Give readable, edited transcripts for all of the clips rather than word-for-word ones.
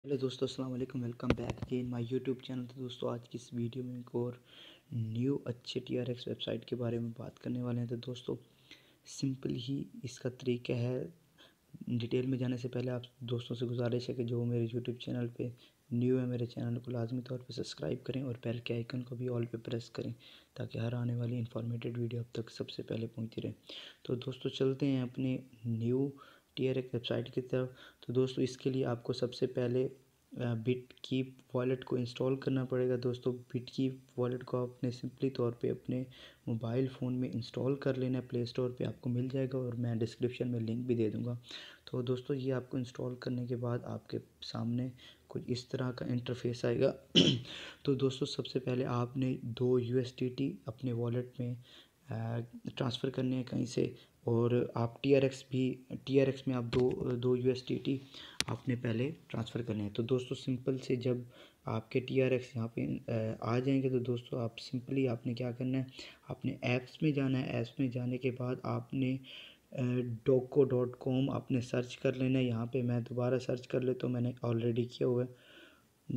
Hello दोस्तों, अस्सलाम वालेकुम। Welcome back again my YouTube channel. तो दोस्तों आज की इस वीडियो में एक और न्यू अच्छे TRX वेबसाइट के बारे में बात करने वाले हैं। तो दोस्तों सिंपल ही इसका तरीका है। डिटेल में जाने से पहले आप दोस्तों से गुजारिश है कि जो मेरे यूट्यूब चैनल पे न्यू है, मेरे चैनल को लाजमी तौर पे सब्सक्राइब करें और बेल के आइकन को भी ऑल पे प्रेस करें ताकि हर आने वाली इंफॉर्मेटिव वीडियो अब तक सबसे पहले पहुंचती रहे। तो दोस्तों चलते हैं अपने न्यू TRX वेबसाइट की तरफ। तो दोस्तों इसके लिए आपको सबसे पहले बिटकीप वॉलेट को इंस्टॉल करना पड़ेगा। दोस्तों बिटकीप वॉलेट को आपने सिंपली तौर पे अपने मोबाइल फ़ोन में इंस्टॉल कर लेना है। प्ले स्टोर पे आपको मिल जाएगा और मैं डिस्क्रिप्शन में लिंक भी दे दूँगा। तो दोस्तों ये आपको इंस्टॉल करने के बाद आपके सामने कुछ इस तरह का इंटरफेस आएगा। तो दोस्तों सबसे पहले आपने 2 USDT अपने वॉलेट में ट्रांसफ़र करने हैं कहीं से, और आप TRX में आप दो USDT आपने पहले ट्रांसफ़र करने हैं। तो दोस्तों सिंपल से जब आपके TRX यहाँ पे आ जाएंगे तो दोस्तों आप सिंपली आपने क्या करना है, आपने ऐप्स में जाना है। ऐप्स में जाने के बाद आपने doco.com आपने सर्च कर लेना है। यहाँ पे मैं दोबारा सर्च कर लेता हूँ, मैंने ऑलरेडी किया हुआ है।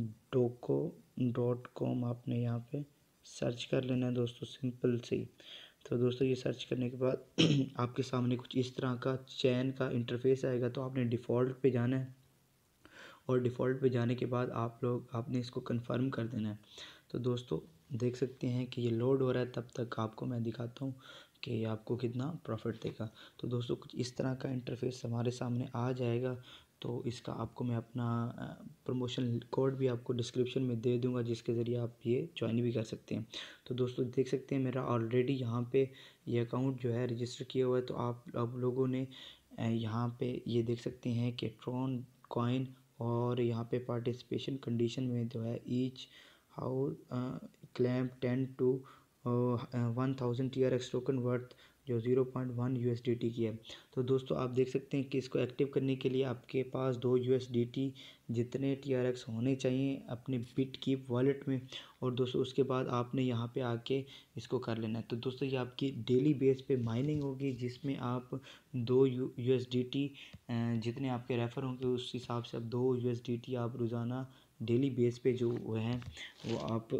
doco.com आपने यहाँ पे सर्च कर लेना है दोस्तों, सिंपल से ही। तो दोस्तों ये सर्च करने के बाद आपके सामने कुछ इस तरह का चैन का इंटरफेस आएगा। तो आपने डिफ़ॉल्ट पे जाना है और डिफ़ॉल्ट पे जाने के बाद आपने इसको कंफर्म कर देना है। तो दोस्तों देख सकते हैं कि ये लोड हो रहा है। तब तक आपको मैं दिखाता हूँ कि ये आपको कितना प्रॉफिट देगा। तो दोस्तों कुछ इस तरह का इंटरफेस हमारे सामने आ जाएगा। तो इसका आपको मैं अपना प्रमोशन कोड भी आपको डिस्क्रिप्शन में दे दूंगा, जिसके ज़रिए आप ये ज्वाइन भी कर सकते हैं। तो दोस्तों देख सकते हैं मेरा ऑलरेडी यहाँ पे ये अकाउंट जो है रजिस्टर किया हुआ है। तो आप लोगों ने यहाँ पे ये देख सकते हैं कि ट्रॉन कॉइन और यहाँ पे पार्टिसिपेशन कंडीशन में जो है each how claim 10 to 1000 TRX token worth जो 0.1 USDT की है। तो दोस्तों आप देख सकते हैं कि इसको एक्टिव करने के लिए आपके पास 2 USDT जितने TRX होने चाहिए अपने बिटकीप वॉलेट में। और दोस्तों उसके बाद आपने यहाँ पे आके इसको कर लेना है। तो दोस्तों ये आपकी डेली बेस पे माइनिंग होगी, जिसमें आप 2 USDT जितने आपके रेफ़र होंगे उस हिसाब से आप 2 USDT आप रोज़ाना डेली बेस पे जो है वो आप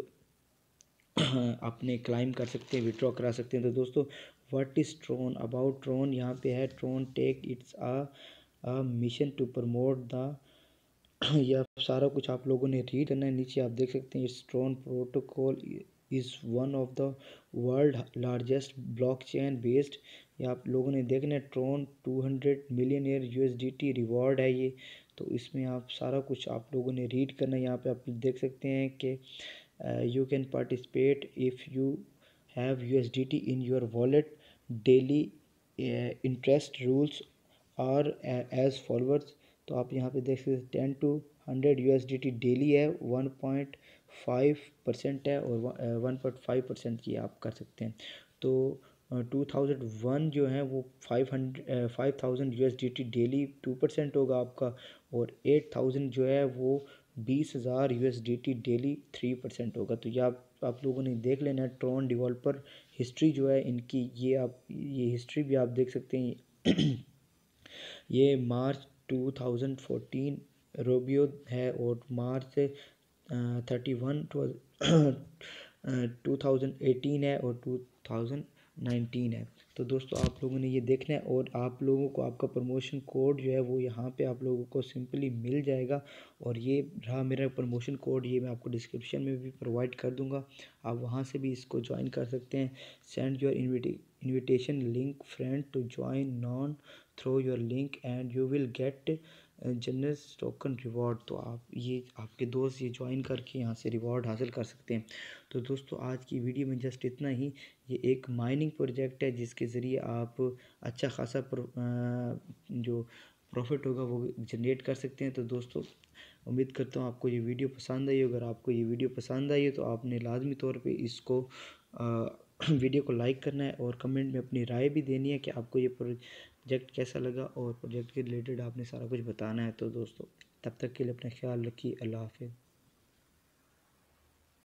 अपने क्लाइम कर सकते हैं, विड्रॉ करा सकते हैं। तो दोस्तों what is Tron about Tron यहाँ पे है, Tron tech it's a mission to promote the यह सारा कुछ आप लोगों ने रीड करना है। नीचे आप देख सकते हैं Tron protocol is one of the world largest blockchain based. ये आप लोगों ने देखना है। ट्रोन 200 मिलियन USDT रिवॉर्ड है ये। तो इसमें आप सारा कुछ आप लोगों ने रीड करना है। यहाँ पे आप देख सकते हैं कि you can participate if you have USDT in your wallet. Daily interest rules are as follows। तो आप यहाँ पे देख सकते हैं 10 to 100 USDT डेली है, 1.5% है और 1.5% की आप कर सकते हैं। तो 2001 जो है वो 5000 USDT डेली 2% होगा आपका, और 8000 जो है वो 20,000 USDT डेली 3% होगा। तो ये आप लोगों ने देख लेना है। ट्रॉन डेवलपर हिस्ट्री जो है इनकी, ये हिस्ट्री भी आप देख सकते हैं। ये मार्च 2014 रोबियो है और मार्च 31 2018 है और 2019 है। तो दोस्तों आप लोगों ने ये देखना है और आप लोगों को आपका प्रमोशन कोड जो है वो यहाँ पे आप लोगों को सिंपली मिल जाएगा। और ये रहा मेरा प्रमोशन कोड, ये मैं आपको डिस्क्रिप्शन में भी प्रोवाइड कर दूँगा, आप वहाँ से भी इसको ज्वाइन कर सकते हैं। Send your invitation link friend to join non through your link and you will get generous token reward. तो ये आपके दोस्त ये ज्वाइन करके यहाँ से रिवॉर्ड हासिल कर सकते हैं। तो दोस्तों आज की वीडियो में जस्ट इतना ही। ये एक माइनिंग प्रोजेक्ट है जिसके ज़रिए आप अच्छा खासा जो प्रॉफिट होगा वो जनरेट कर सकते हैं। तो दोस्तों उम्मीद करता हूँ आपको ये वीडियो पसंद आई। अगर आपको ये वीडियो पसंद आई है तो आपने लाजमी तौर पे इसको वीडियो को लाइक करना है और कमेंट में अपनी राय भी देनी है कि आपको ये प्रोजेक्ट कैसा लगा, और प्रोजेक्ट के रिलेटेड आपने सारा कुछ बताना है। तो दोस्तों तब तक के लिए अपना ख्याल रखिए। अल्लाह हाफ़िज़।